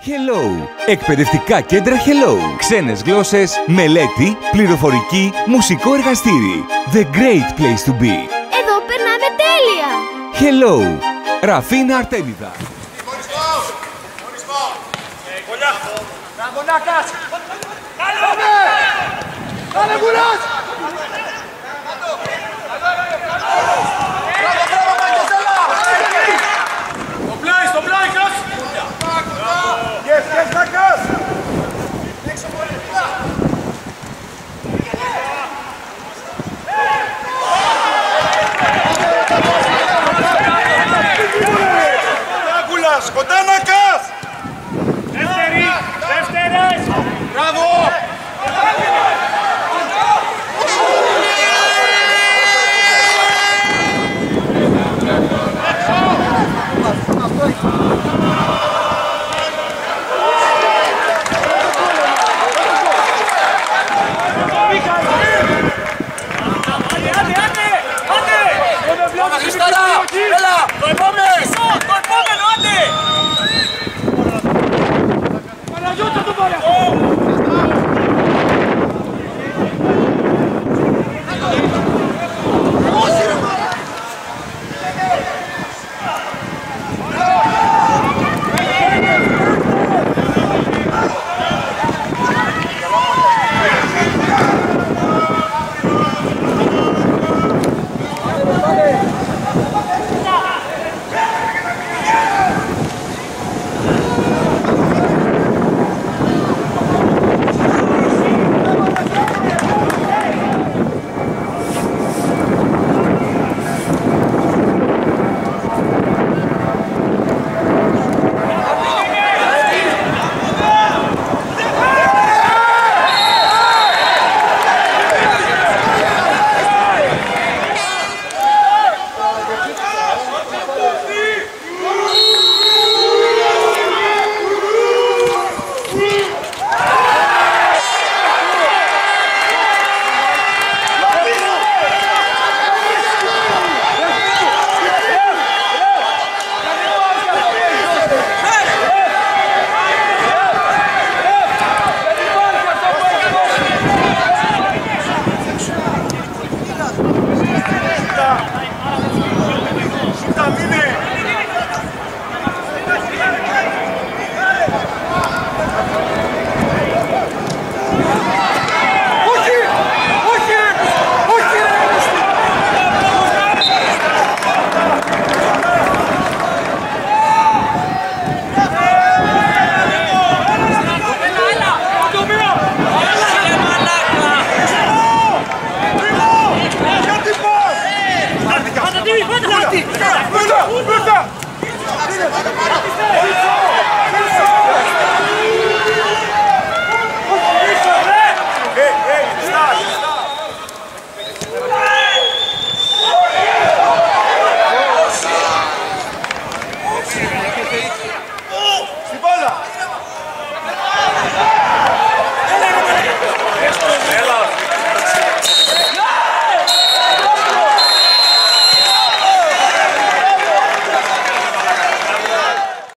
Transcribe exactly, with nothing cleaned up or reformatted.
Hello! Εκπαιδευτικά κέντρα Hello. Ξένες γλώσσες, μελέτη, πληροφορική, μουσικό εργαστήρι. The great place to be. Εδώ περνάμε τέλεια! Hello! Ραφίνα Αρτέμιδα. Μονάκας! Πάμε! Πάμε Κουλάς! Στο πλάι, στο πλάι, Κας! Yes, yes, Κας! Κουλάς, κοντά να Κας! Δεύτερη, δεύτερες! Μπράβο! Άντε, άντε, άντε! Πάμε Χριστάρα! Έλα! Πάμε!